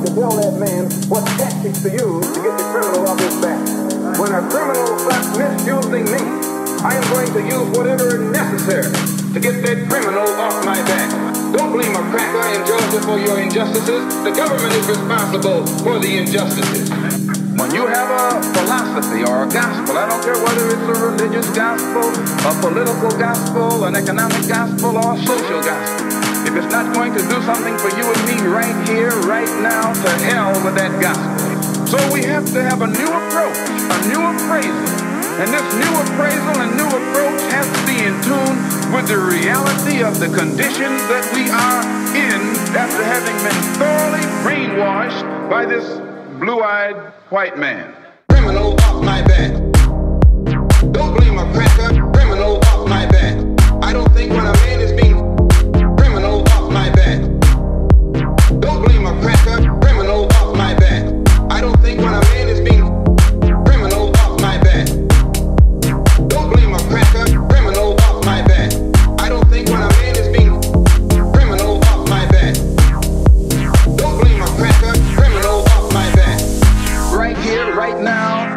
to tell that man what tactics to use to get the criminal off his back. When a criminal starts misusing me, I am going to use whatever is necessary to get that criminal off my back. Don't blame a cracker in Georgia for your injustices. The government is responsible for the injustices. When you have a philosophy or a gospel, I don't care whether it's a religious gospel, a political gospel, an economic gospel, or a social gospel, if it's not going to do something for you and me right here, right now, to hell with that gospel. So we have to have a new approach, a new appraisal. And this new appraisal and new approach has to be in tune with the reality of the conditions that we are in after having been thoroughly brainwashed by this blue-eyed white man. Criminal off my back. Don't blame a cracker. Criminal off my back. I don't think when a man is being criminal off my back. Don't blame a cracker. Criminal off my back. I don't think when a man is being criminal off my back. Don't blame a cracker. Criminal off my back. I don't think when a man is being criminal off my back. Don't blame a cracker. Criminal off my back. Right here, right now.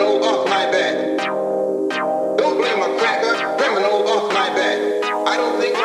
I don't think